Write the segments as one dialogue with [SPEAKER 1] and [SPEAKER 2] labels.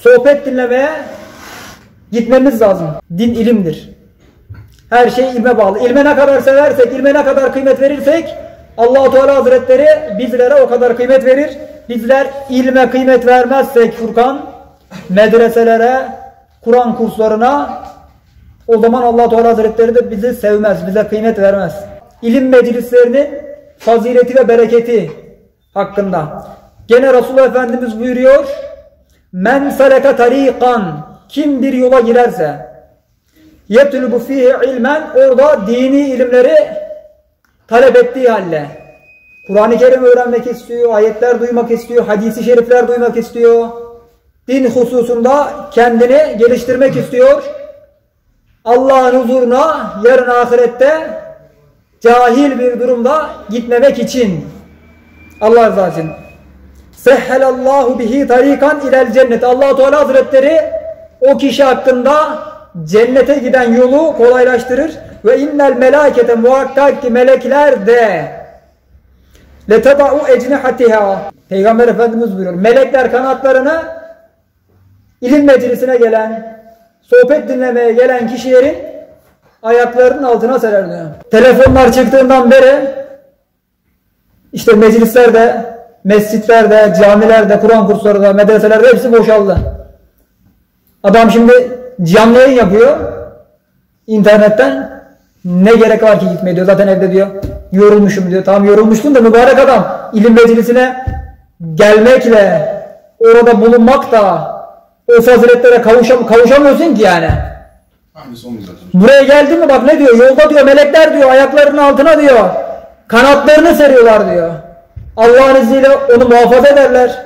[SPEAKER 1] sohbet dinlemeye gitmemiz lazım. Din ilimdir. Her şey ilme bağlı. İlme ne kadar seversek, ilme ne kadar kıymet verirsek Allah-u Teala Hazretleri bizlere o kadar kıymet verir. Bizler ilme kıymet vermezsek Furkan, medreselere, Kur'an kurslarına, o zaman Allah-u Teala Hazretleri de bizi sevmez, bize kıymet vermez. İlim meclislerinin fazileti ve bereketi hakkında. Gene Resulullah Efendimiz buyuruyor, men seleke tariqan, kim bir yola girerse, yetlubu fihi ilmen, orada dini ilimleri talep ettiği halde, Kur'an-ı Kerim öğrenmek istiyor, ayetler duymak istiyor, hadisi şerifler duymak istiyor, din hususunda kendini geliştirmek istiyor, Allah'ın huzuruna yarın ahirette cahil bir durumda gitmemek için, Allah rızası için, sehhelallahu bihi tarikan ilel cennet, Allah-u Teala Hazretleri o kişi hakkında cennete giden yolu kolaylaştırır. Ve innel melâkete, muhakkak ki melekler de leteba'u ecnihatiha, Peygamber Efendimiz buyuruyor, melekler kanatlarını ilim meclisine gelen, sohbet dinlemeye gelen kişilerin ayaklarının altına serer diyor. Telefonlar çıktığından beri işte meclislerde, mescitlerde, camilerde, Kur'an kurslarında, medreselerde hepsi boşaldı. Adam şimdi canlı yayın yapıyor internetten. Ne gerek var ki gitmeye diyor. Zaten evde diyor yorulmuşum diyor. Tamam yorulmuştun da mübarek adam. İlim meclisine gelmekle, orada bulunmak da o faziletlere kavuşamıyorsun ki yani. Buraya geldin mi bak ne diyor? Yolda diyor melekler diyor ayaklarının altına diyor kanatlarını seriyorlar diyor. Allah'ın izniyle onu muhafaza ederler.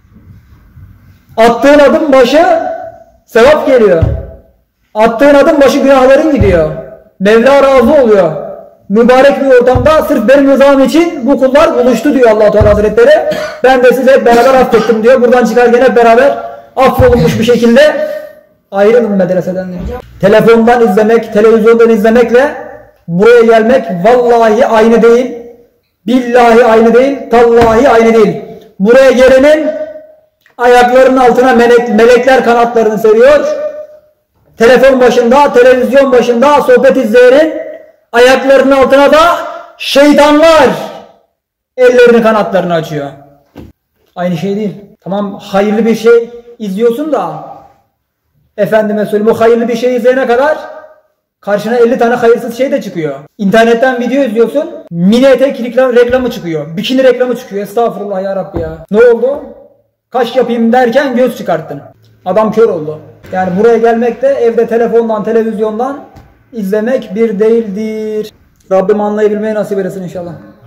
[SPEAKER 1] Attığın adım başı sevap geliyor. Attığın adım başı günahların gidiyor. Mevla razı oluyor. Mübarek bir ortamda sırf benim rızam için bu kullar buluştu diyor Allah-u Teala Hazretleri. Ben de sizi hep beraber affettim diyor. Buradan çıkarken hep beraber affolunmuş bir şekilde ayrılın medreseden diyor. Telefondan izlemek, televizyondan izlemekle buraya gelmek vallahi aynı değil. Billahi aynı değil. Tallahi aynı değil. Buraya gelenin ayaklarının altına melekler kanatlarını seriyor. Telefon başında, televizyon başında sohbet izleyenin ayaklarının altına da şeytanlar ellerini kanatlarını açıyor. Aynı şey değil. Tamam hayırlı bir şey izliyorsun da efendime söyleyeyim o hayırlı bir şey izleyene kadar karşına 50 tane hayırsız şey de çıkıyor. İnternetten video izliyorsun, mini etek reklamı çıkıyor. Bikini reklamı çıkıyor. Estağfurullah ya Rabbi ya. Ne oldu? Kaş yapayım derken göz çıkarttın. Adam kör oldu. Yani buraya gelmek de evde telefondan, televizyondan izlemek bir değildir. Rabbim anlayabilmeyi nasip etsin inşallah.